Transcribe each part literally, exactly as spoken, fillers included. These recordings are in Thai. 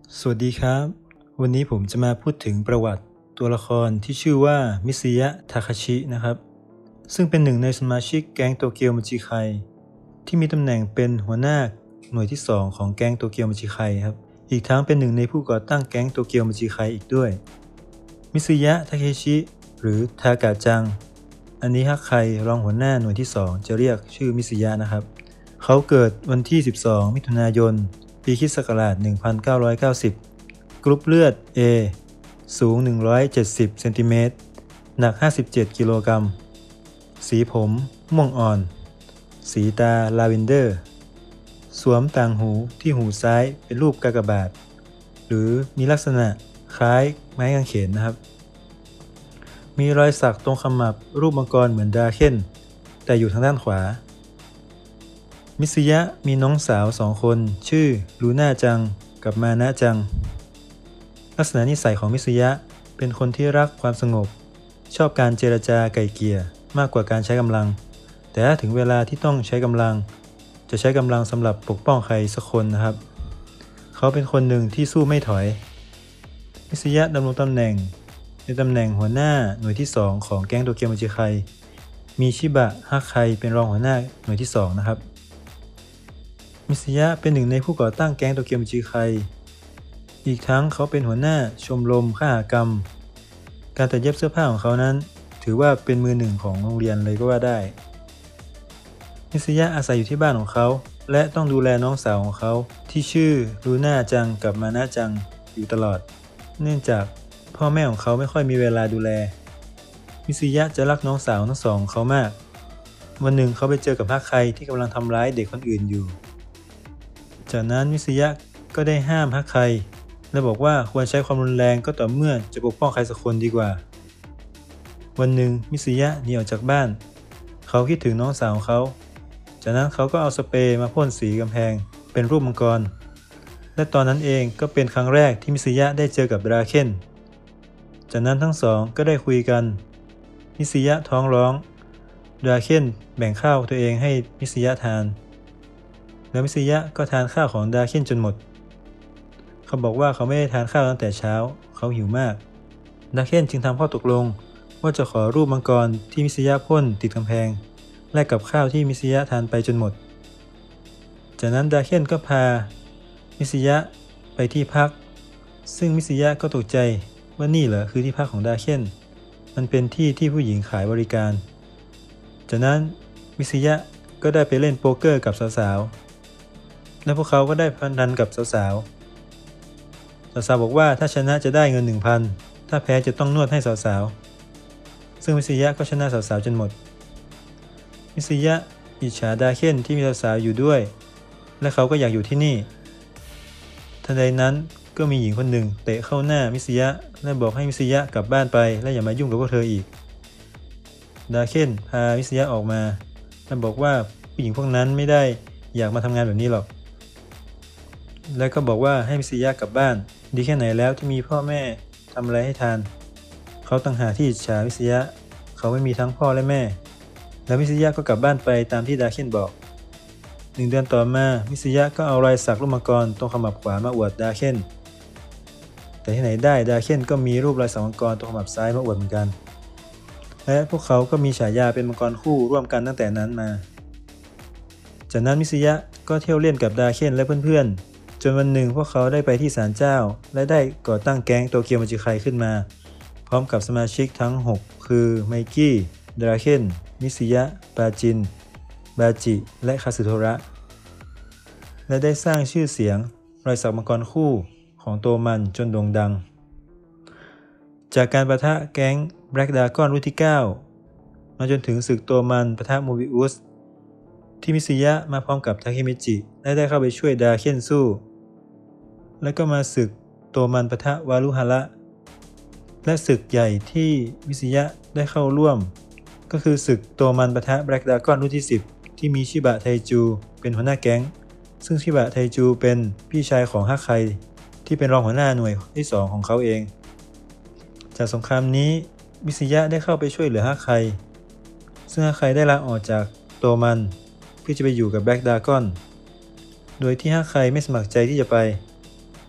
สวัสดีครับวันนี้ผมจะมาพูดถึงประวัติตัวละครที่ชื่อว่ามิซึยะทาคาชินะครับซึ่งเป็นหนึ่งในสมาชิกแก๊งโตเกียวมัจิไคที่มีตำแหน่งเป็นหัวหน้าหน่วยที่สองของแก๊งโตเกียวมัจิไคครับอีกทั้งเป็นหนึ่งในผู้ก่อตั้งแก๊งโตเกียวมัจิไคอีกด้วยมิซึยะทาเคชิหรือทากะจังอันนี้ถ้าใครรองหัวหน้าหน่วยที่สองจะเรียกชื่อมิซึยะนะครับเขาเกิดวันที่สิบสองมิถุนายนปีค.ศ. หนึ่งพันเก้าร้อยเก้าสิบกรุ๊ปเลือด A สูงหนึ่งร้อยเจ็ดสิบเซนติเมตรหนักห้าสิบเจ็ดกิโลกรัมสีผมม่วงอ่อนสีตาลาเวนเดอร์สวมต่างหูที่หูซ้ายเป็นรูปกากบาทหรือมีลักษณะคล้ายไม้กางเขนนะครับมีรอยสักตรงขมับรูปมังกรเหมือนดราเคนแต่อยู่ทางด้านขวามิซึยะมีน้องสาวสองคนชื่อลูน่าจังกับมานะจังลักษณะนิสัยของมิซึยะเป็นคนที่รักความสงบชอบการเจรจาไกล่เกลี่ยมากกว่าการใช้กำลังแต่ถ้าถึงเวลาที่ต้องใช้กำลังจะใช้กำลังสำหรับปกป้องใครสักคนนะครับเขาเป็นคนหนึ่งที่สู้ไม่ถอยมิซึยะดำรงตำแหน่งในตำแหน่งหัวหน้าหน่วยที่สองของแก๊งโตเกียวมัจิไคมีชิบะฮักไคเป็นรองหัวหน้าหน่วยที่สองนะครับมิซึยะเป็นหนึ่งในผู้ก่อตั้งแก๊งโตเกียวมัจิไคอีกทั้งเขาเป็นหัวหน้าชมรมคหกรรมการตัดเย็บเสื้อผ้าของเขานั้นถือว่าเป็นมือหนึ่งของโรงเรียนเลยก็ว่าได้มิซึยะอาศัยอยู่ที่บ้านของเขาและต้องดูแลน้องสาวของเขาที่ชื่อลูน่าจังกับมานะจังอยู่ตลอดเนื่องจากพ่อแม่ของเขาไม่ค่อยมีเวลาดูแลมิซึยะจะรักน้องสาวทั้งสองเขามากวันหนึ่งเขาไปเจอกับฮักไคที่กำลังทำร้ายเด็กคนอื่นอยู่จากนั้นมิซึยะก็ได้ห้ามฮักไคและบอกว่าควรใช้ความรุนแรงก็ต่อเมื่อจะปกป้องใครสักคนดีกว่าวันหนึ่งมิซึยะหนีออกจากบ้านเขาคิดถึงน้องสาวของเขาจากนั้นเขาก็เอาสเปรย์มาพ่นสีกำแพงเป็นรูปมังกรและตอนนั้นเองก็เป็นครั้งแรกที่มิซึยะได้เจอกับดราเคนจากนั้นทั้งสองก็ได้คุยกันมิซึยะท้องร้องดราเคนแบ่งข้าวตัวเองให้มิซึยะทานแล้วมิซึยะก็ทานข้าวของดราเคนจนหมดเขาบอกว่าเขาไม่ได้ทานข้าวตั้งแต่เช้าเขาหิวมากดราเคนจึงทำข้อตกลงว่าจะขอรูปมังกรที่มิซึยะพ่นติดกำแพงแลกกับข้าวที่มิซึยะทานไปจนหมดจากนั้นดราเคนก็พามิซึยะไปที่พักซึ่งมิซึยะก็ตกใจว่านี่เหรอคือที่พักของดราเคนมันเป็นที่ที่ผู้หญิงขายบริการจากนั้นมิซึยะก็ได้ไปเล่นโป๊กเกอร์กับสาวๆและพวกเขาก็ได้พนันกับสาวๆสาวๆบอกว่าถ้าชนะจะได้เงิน หนึ่งพัน ถ้าแพ้จะต้องนวดให้สาวๆซึ่งมิซึยะก็ชนะสาวๆจนหมดมิซึยะอิจฉาดราเคนที่มีสาวๆอยู่ด้วยและเขาก็อยากอยู่ที่นี่ทันใดนั้นก็มีหญิงคนหนึ่งเตะเข้าหน้ามิซึยะและบอกให้มิซึยะกลับบ้านไปและอย่ามายุ่งกับพวกเธออีกดราเคนพามิซึยะออกมาและบอกว่าผู้หญิงพวกนั้นไม่ได้อยากมาทำงานแบบนี้หรอกและก็บอกว่าให้มิซึยะกลับบ้านดีแค่ไหนแล้วที่มีพ่อแม่ทำอะไรให้ทานเขาต่างหากที่อิจฉามิซึยะเขาไม่มีทั้งพ่อและแม่แล้วมิซึยะก็กลับบ้านไปตามที่ดราเคนบอกหนึ่งเดือนต่อมามิซึยะก็เอารอยสักรูปมังกรตรงขมับขวามาอวดดราเคนแต่ที่ไหนได้ดราเคนก็มีรูปรอยสักมังกรตรงขมับซ้ายมาอวดเหมือนกันและพวกเขาก็มีฉายาเป็นมังกรคู่ร่วมกันตั้งแต่นั้นมาจากนั้นมิซึยะก็เที่ยวเล่นกับดราเคนและเพื่อนๆจนวันหนึ่งพวกเขาได้ไปที่ศาลเจ้าและได้ก่อตั้งแก๊งโตเกียวมัจิไคขึ้นมาพร้อมกับสมาชิกทั้งหกคือไมกี้ดราเคนมิซึยะปาจินบาจิและคาสึโทระและได้สร้างชื่อเสียงรอยสักมังกรคู่ของตัวมันจนโด่งดังจากการปะทะแก๊งแบล็กดราก้อนรุ่นที่เก้ามาจนถึงศึกตัวมันปะทะโมบิอุสที่มิซึยะมาพร้อมกับทาเคมิจิและได้เข้าไปช่วยดราเคนสู้และก็มาศึกตัวมันปะทะวารุฮาระและศึกใหญ่ที่มิซึยะได้เข้าร่วมก็คือศึกตัวมันปะทะแบล็กดราก้อนรุ่นที่สิบที่มีชิบะไทจูเป็นหัวหน้าแก๊งซึ่งชิบะไทจูเป็นพี่ชายของฮักไคที่เป็นรองหัวหน้าหน่วยที่สองของเขาเองจากสงครามนี้มิซึยะได้เข้าไปช่วยเหลือฮักไคซึ่งฮักไคได้ลาออกจากตัวมันเพื่อจะไปอยู่กับแบล็กดราก้อนโดยที่ฮักไคไม่สมัครใจที่จะไปเข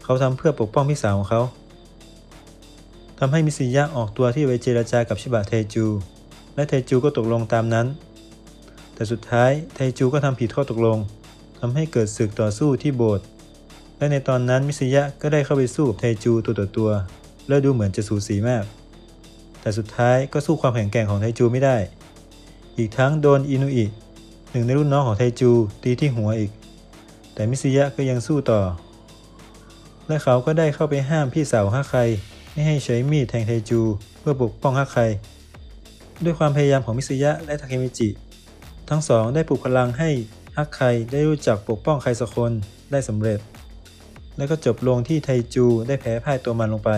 เขาทำเพื่อปกป้องพี่สาวของเขาทำให้มิซึยะออกตัวที่ไปเจรจากับชิบะเทจูและเทจูก็ตกลงตามนั้นแต่สุดท้ายเทจูก็ทำผิดข้อตกลงทำให้เกิดศึกต่อสู้ที่โบสถ์และในตอนนั้นมิซึยะก็ได้เข้าไปสู้กับเทจูตัวต่อตัวและดูเหมือนจะสูสีมากแต่สุดท้ายก็สู้ความแข็งแกร่งของเทจูไม่ได้อีกทั้งโดนอินุอิหนึ่งในรุ่นน้องของเทจูตีที่หัวอีกแต่มิซึยะก็ยังสู้ต่อและเขาก็ได้เข้าไปห้ามพี่สาวฮักไคไม่ให้ใช้มีดแทงเทจูเพื่อปกป้องฮักไคด้วยความพยายามของมิซึยะและทาเคมิจิทั้งสองได้ปลุกพลังให้ฮักไคได้รู้จักปกป้องใครสักคนได้สำเร็จและก็จบลงที่เทจูได้แพ้พ่ายตัวมันลงไป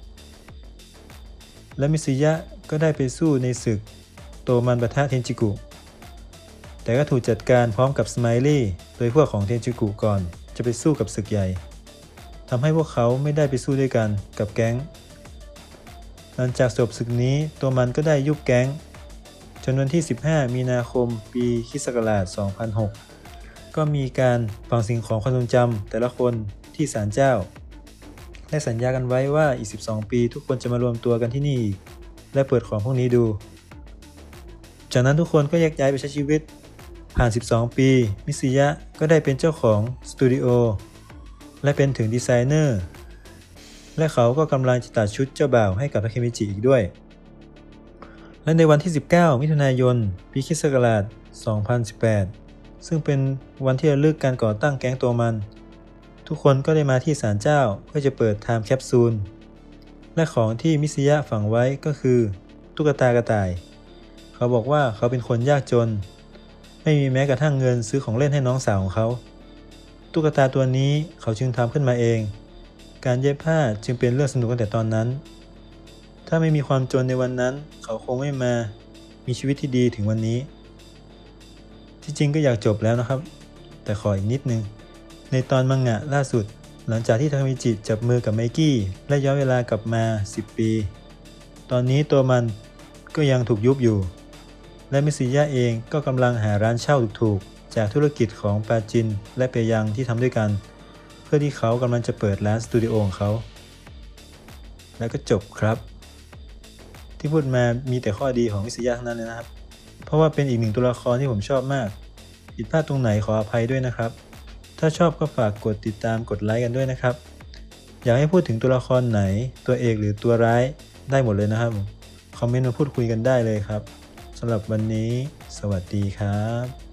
และมิซึยะก็ได้ไปสู้ในศึกโตมันปะทะเทนจิกุแต่ก็ถูกจัดการพร้อมกับสไมลี่โดยพวกของเทนจิกุก่อนจะไปสู้กับศึกใหญ่ทำให้พวกเขาไม่ได้ไปสู้ด้วยกันกับแก๊งหลังจากจบศึกนี้ตัวมันก็ได้ยุบแก๊งจนวันที่สิบห้ามีนาคมปีคริสต์ศักราชสองพันหกก็มีการฝังสิ่งของความทรงจำแต่ละคนที่ศาลเจ้าและสัญญากันไว้ว่าอีกสิบสองปีทุกคนจะมารวมตัวกันที่นี่และเปิดของพวกนี้ดูจากนั้นทุกคนก็แยกย้ายไปใช้ชีวิตผ่านสิบสองปีมิซึยะก็ได้เป็นเจ้าของสตูดิโอและเป็นถึงดีไซเนอร์และเขาก็กำลังจะตัดชุดเจ้าบ่าวให้กับทาเคมิจิอีกด้วยและในวันที่สิบเก้ามิถุนายนปีคริสต์ศักราชสองพันสิบแปดซึ่งเป็นวันที่ระลึกการก่อตั้งแก๊งตัวมันทุกคนก็ได้มาที่ศาลเจ้าเพื่อจะเปิดไทม์แคปซูลและของที่มิซึยะฝังไว้ก็คือตุ๊กตากระต่ายเขาบอกว่าเขาเป็นคนยากจนไม่มีแม้กระทั่งเงินซื้อของเล่นให้น้องสาวของเขาตุ๊กตาตัวนี้เขาจึงทำขึ้นมาเองการเย็บผ้าจึงเป็นเรื่องสนุกตั้งแต่ตอนนั้นถ้าไม่มีความจนในวันนั้นเขาคงไม่มามีชีวิตที่ดีถึงวันนี้ที่จริงก็อยากจบแล้วนะครับแต่ขออีกนิดนึงในตอนมังงะล่าสุดหลังจากที่ทาเคมิจิจับมือกับไมกี้และย้อนเวลากลับมาสิบปีตอนนี้ตัวมันก็ยังถูกยุบอยู่และมิซึยะเองก็กำลังหาร้านเช่าถูกๆจากธุรกิจของปาจินและเปยังที่ทำด้วยกันเพื่อที่เขากำลังจะเปิดร้านสตูดิโอของเขาแล้วก็จบครับที่พูดมามีแต่ข้อดีของมิซึยะทั้งนั้นเลยนะครับเพราะว่าเป็นอีกหนึ่งตัวละครที่ผมชอบมากผิดพลาดตรงไหนขออภัยด้วยนะครับถ้าชอบก็ฝากกดติดตามกดไลค์กันด้วยนะครับอยากให้พูดถึงตัวละครไหนตัวเอกหรือตัวร้ายได้หมดเลยนะครับคอมเมนต์มาพูดคุยกันได้เลยครับสำหรับวันนี้สวัสดีครับ